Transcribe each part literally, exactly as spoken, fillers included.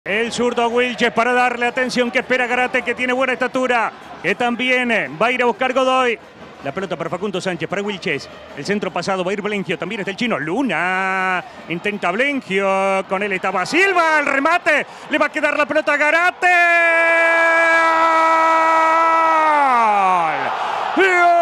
El zurdo Wilches para darle atención que espera Garate, que tiene buena estatura, que también va a ir a buscar Godoy. La pelota para Facundo Sánchez, para Wilches. El centro pasado va a ir Blengio, también está el chino Luna. Intenta Blengio, con él estaba Silva, el remate. Le va a quedar la pelota a Garate. ¡Gol!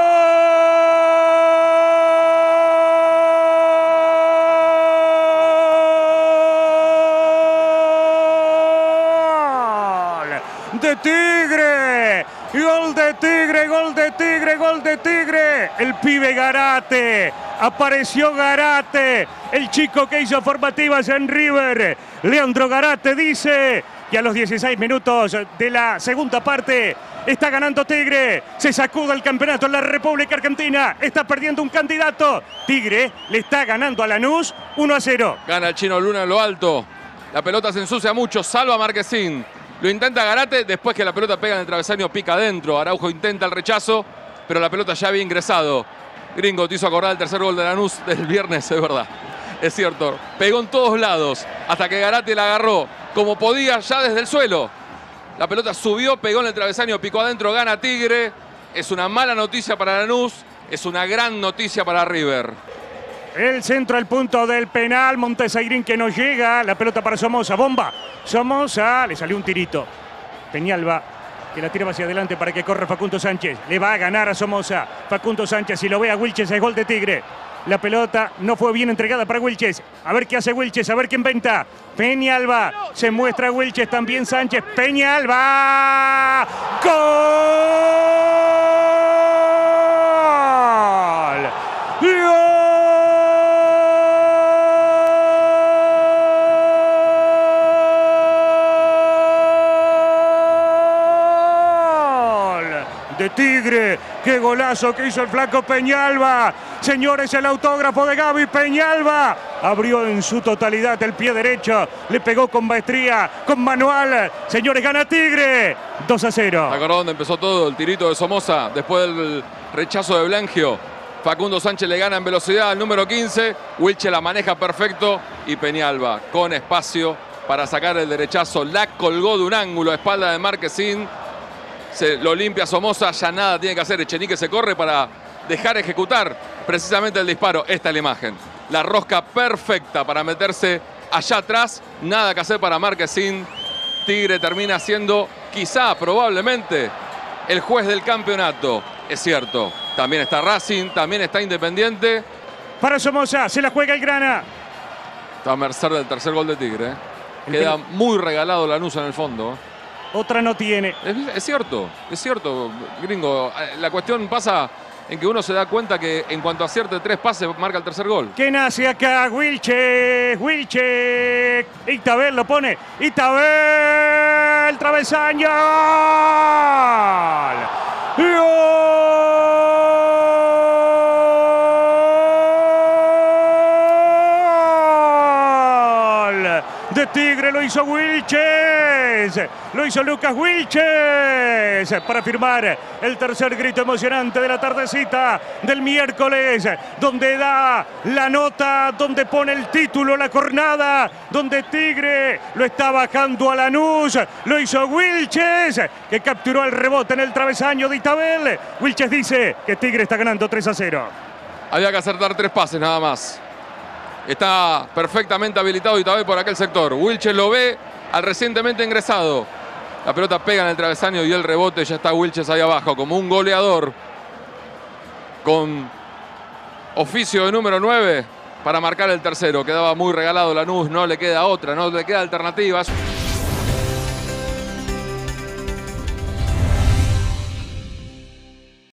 De Tigre, gol de Tigre, gol de Tigre, gol de Tigre. El pibe Garate, apareció Garate, el chico que hizo formativas en River. Leandro Garate dice que a los dieciséis minutos de la segunda parte está ganando Tigre. Se sacuda el campeonato en la República Argentina. Está perdiendo un candidato. Tigre le está ganando a Lanús uno a cero. Gana el chino Luna en lo alto. La pelota se ensucia mucho, salva a Marquezín. Lo intenta Garate, después que la pelota pega en el travesaño, pica adentro. Araujo intenta el rechazo, pero la pelota ya había ingresado. Gringo, te hizo acordar el tercer gol de Lanús del viernes, es verdad. Es cierto, pegó en todos lados, hasta que Garate la agarró como podía ya desde el suelo. La pelota subió, pegó en el travesaño, picó adentro, gana Tigre. Es una mala noticia para Lanús, es una gran noticia para River. El centro al punto del penal, Montesairín que no llega, la pelota para Somoza, bomba. Somoza, le salió un tirito. Peñalba, que la tira hacia adelante para que corra Facundo Sánchez. Le va a ganar a Somoza. Facundo Sánchez, si lo ve a Wilches, es gol de Tigre. La pelota no fue bien entregada para Wilches. A ver qué hace Wilches, a ver qué inventa. Peñalba, se muestra Wilches, también Sánchez. Peñalba, ¡gol! ¡Gol! De Tigre, qué golazo que hizo el flaco Peñalba. Señores, el autógrafo de Gaby Peñalba. Abrió en su totalidad el pie derecho, le pegó con maestría, con manual. Señores, gana Tigre, dos a cero. Acá donde empezó todo, el tirito de Somoza, después del rechazo de Blengio. Facundo Sánchez le gana en velocidad al número quince, Wilche la maneja perfecto y Peñalba con espacio para sacar el derechazo. La colgó de un ángulo a espalda de Marquezín. Se lo limpia Somoza, ya nada tiene que hacer. Echenique se corre para dejar ejecutar precisamente el disparo. Esta es la imagen. La rosca perfecta para meterse allá atrás. Nada que hacer para Marquezín. Tigre termina siendo, quizá, probablemente, el juez del campeonato. Es cierto. También está Racing, también está Independiente. Para Somoza, se la juega el Grana. Está a merced del tercer gol de Tigre. Queda muy regalado Lanús en el fondo. Otra no tiene. Es, es cierto, es cierto, Gringo. La cuestión pasa en que uno se da cuenta que en cuanto acierte tres pases, marca el tercer gol. ¿Quién hace acá? Wilches, Wilches. Itabel lo pone. Itabel, travesaño. ¡Gol! De Tigre lo hizo Wilches. Lo hizo Lucas Wilches para firmar el tercer grito emocionante de la tardecita del miércoles, donde da la nota, donde pone el título, la jornada, donde Tigre lo está bajando a Lanús. Lo hizo Wilches, que capturó el rebote en el travesaño de Itabel. Wilches dice que Tigre está ganando tres a cero. Había que acertar tres pases nada más. Está perfectamente habilitado Itabel por aquel sector. Wilches lo ve al recientemente ingresado. La pelota pega en el travesaño y el rebote, ya está Wilches ahí abajo como un goleador con oficio de número nueve para marcar el tercero. Quedaba muy regalado Lanús, no le queda otra, no le queda alternativas.